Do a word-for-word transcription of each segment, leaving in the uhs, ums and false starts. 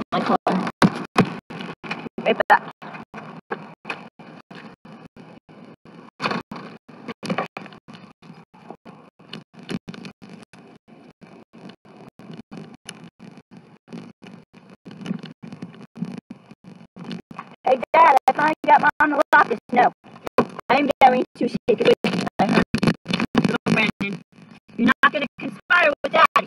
my phone. Right back. Hey Dad, I finally got Mom to lock this. No, I'm going to take it with me. Little Brandon, you're not going to conspire with Daddy.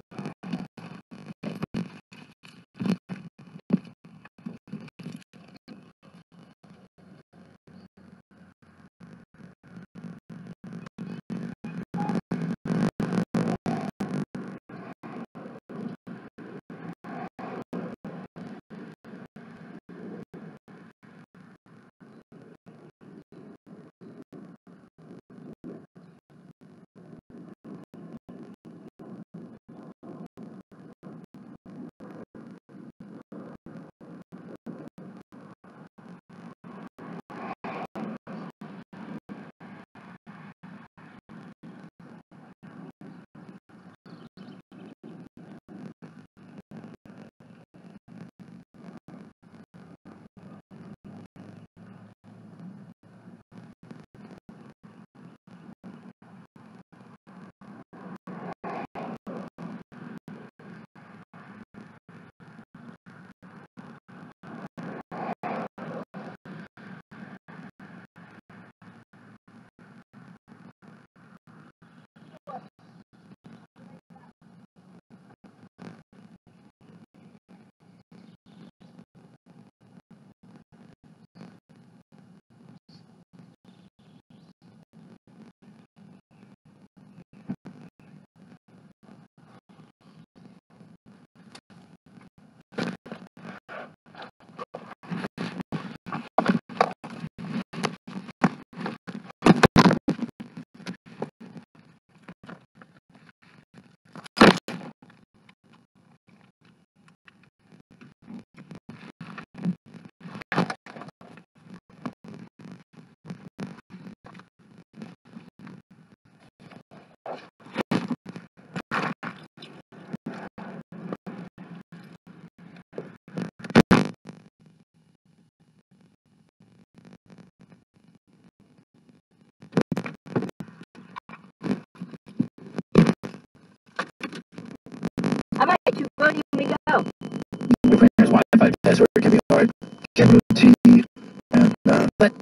All right, you where do we go? Your parents' Wi-Fi password can be hard. Can move T V and uh, but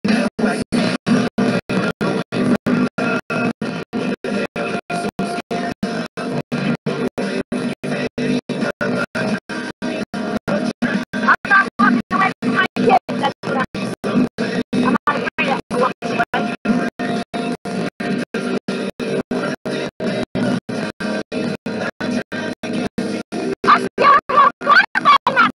I'm not walking away from my kids. That's what I'm I'm not afraid of walking away. I'm scared of walking.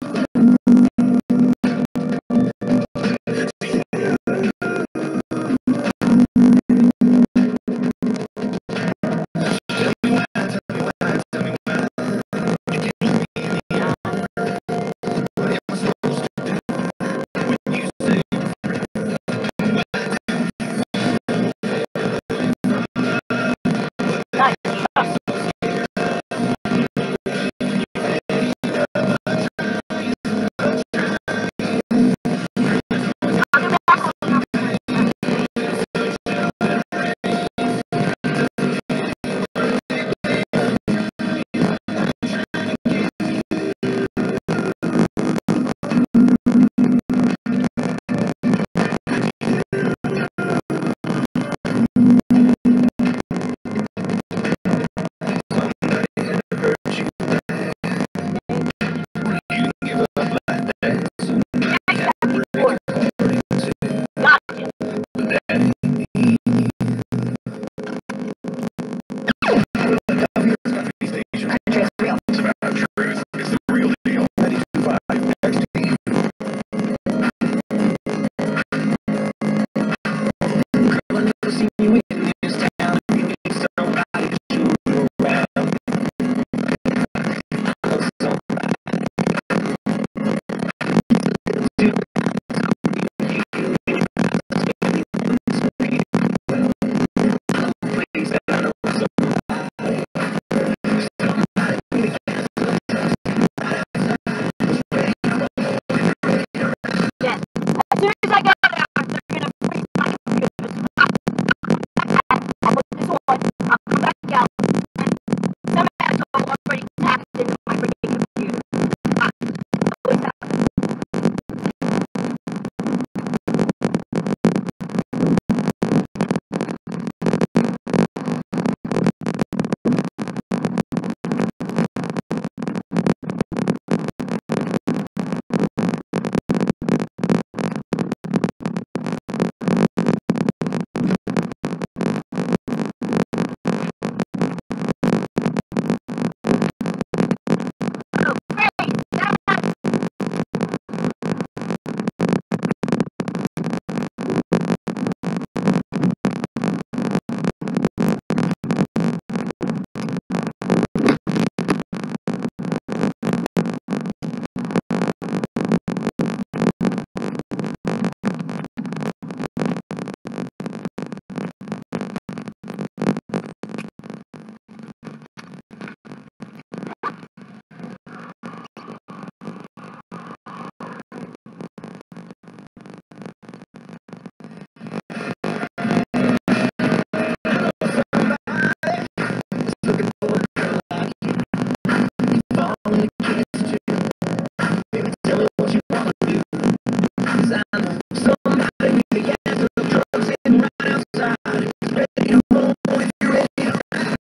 wanna kiss you. Baby, tell me what you wanna do. 'Cause I know somebody who has the drugs sitting right outside. He's ready to roll if you're ready to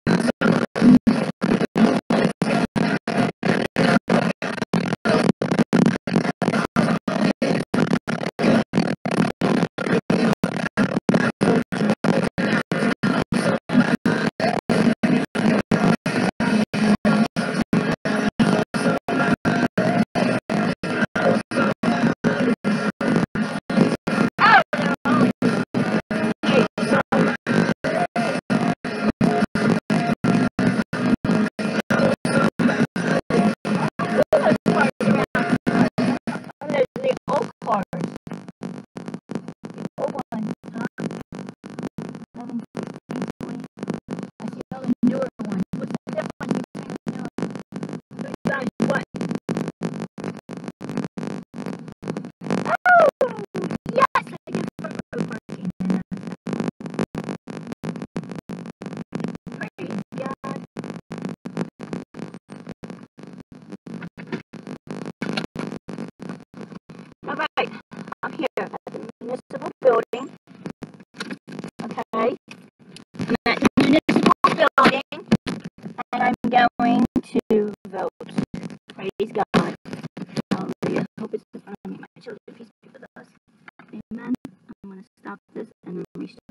The old cars. Old ones, huh? Nothing recently. I see all the newer ones. What's the difference between the newer? Who drives what? Oh! Yes! I can put road parking in that. Praise God. Alright, I'm here at the municipal building. Okay? I'm at the municipal building, and I'm going to vote. Praise God. Hallelujah. Hope it's in front of me. My children, peace be with us. Amen. I'm going to stop this and restart.